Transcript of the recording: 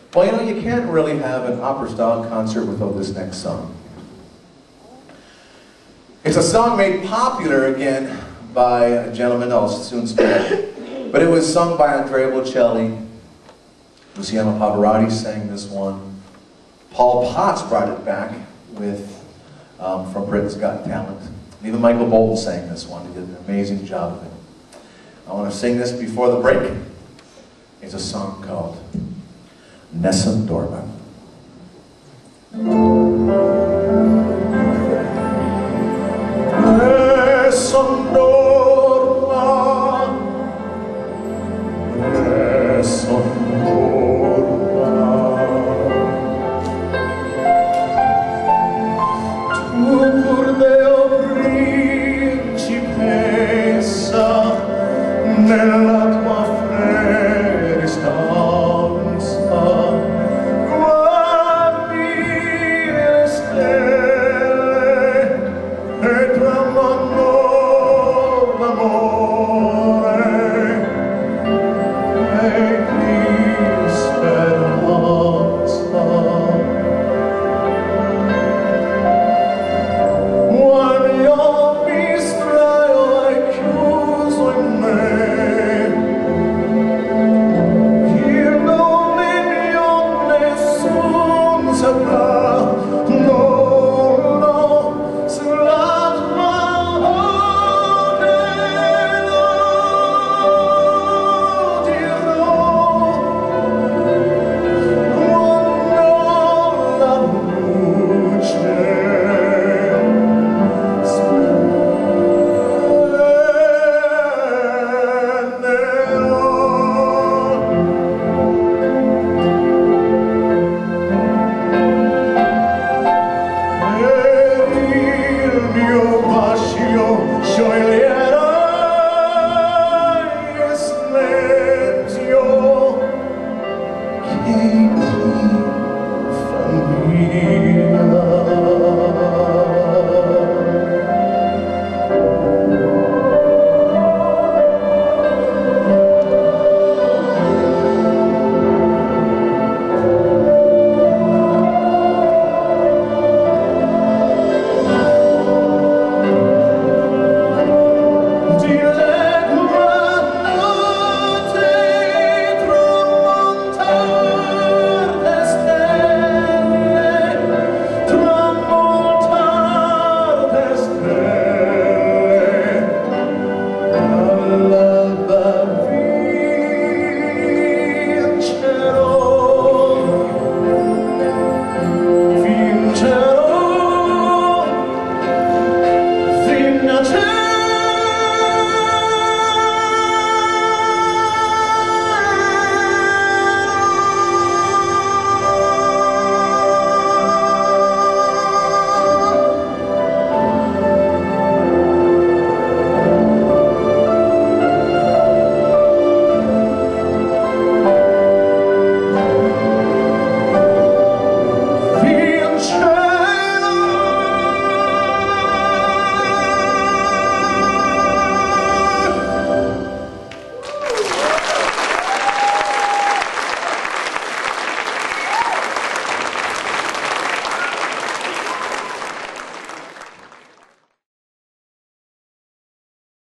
Well, you know, you can't really have an opera-style concert without this next song. It's a song made popular again by a gentleman I'll soon speak, but it was sung by Andrea Bocelli. Luciano Pavarotti sang this one. Paul Potts brought it back with from Britain's Got Talent. Even Michael Bolton sang this one. He did an amazing job of it. I want to sing this before the break. It's a song called Nessun Dorma.